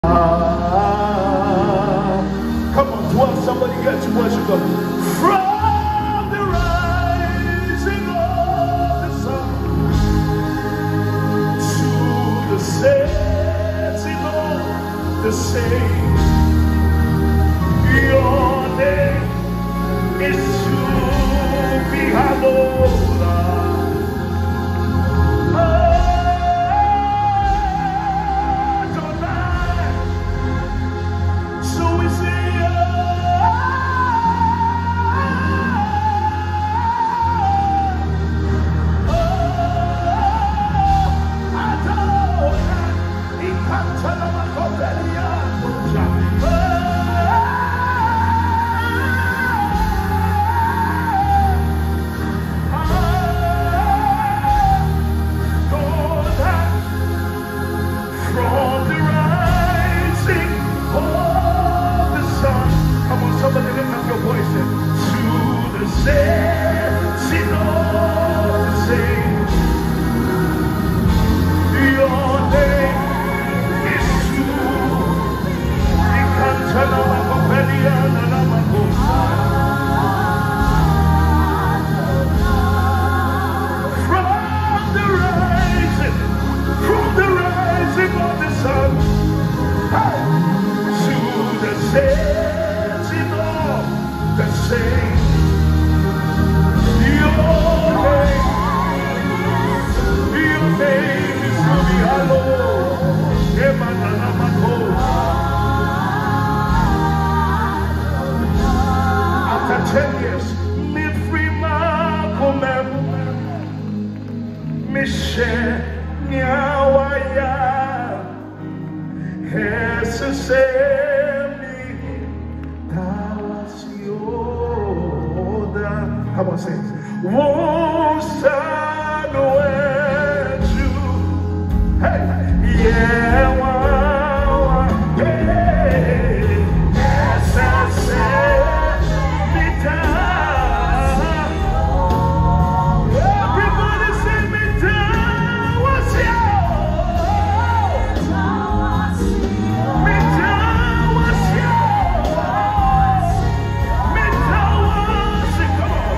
Come on, 12, somebody get to worship God. From the rising of the sun to the setting of the same, your name is to be hallowed. Come on, say it. Won't stand with you. Hey, yeah, wow, hey, yes, I set me down. Everybody set me down. What's yours? Me down, what's yours? Me down, what's it? Come on.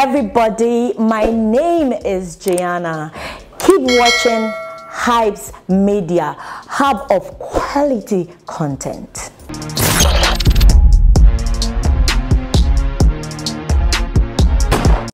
everybody, my name is Gianna. Keep watching Hypes Media, hub of quality content.